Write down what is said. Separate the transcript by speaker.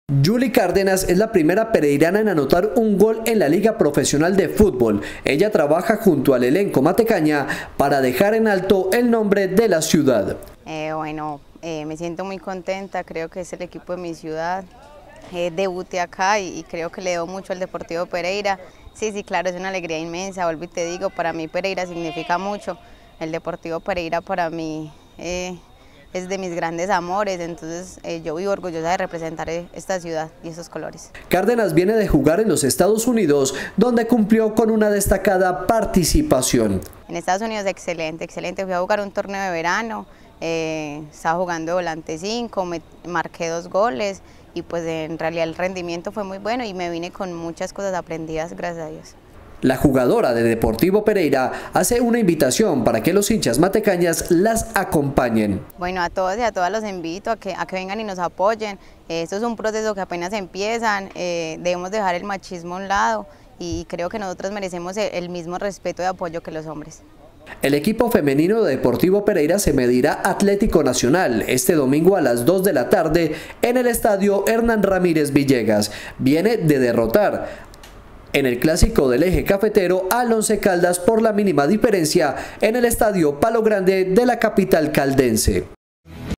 Speaker 1: Yuli Cárdenas es la primera pereirana en anotar un gol en la Liga Profesional de Fútbol. Ella trabaja junto al elenco matecaña para dejar en alto el nombre de la ciudad.
Speaker 2: Me siento muy contenta, creo que es el equipo de mi ciudad. Debuté acá y creo que le debo mucho al Deportivo Pereira. Sí, claro, es una alegría inmensa, vuelvo y te digo, para mí Pereira significa mucho. El Deportivo Pereira para mí es de mis grandes amores, entonces yo vivo orgullosa de representar esta ciudad y esos colores.
Speaker 1: Cárdenas viene de jugar en los Estados Unidos, donde cumplió con una destacada participación.
Speaker 2: En Estados Unidos excelente, fui a jugar un torneo de verano, estaba jugando de volante 5, marqué 2 goles y pues en realidad el rendimiento fue muy bueno y me vine con muchas cosas aprendidas, gracias a Dios.
Speaker 1: La jugadora de Deportivo Pereira hace una invitación para que los hinchas matecañas las acompañen.
Speaker 2: Bueno, a todos y a todas los invito a que vengan y nos apoyen. Esto es un proceso que apenas empiezan, debemos dejar el machismo a un lado y creo que nosotros merecemos el mismo respeto y apoyo que los hombres.
Speaker 1: El equipo femenino de Deportivo Pereira se medirá Atlético Nacional este domingo a las 2 de la tarde en el estadio Hernán Ramírez Villegas. Viene de derrotar en el clásico del eje cafetero al Once Caldas por la mínima diferencia en el estadio Palo Grande de la capital caldense.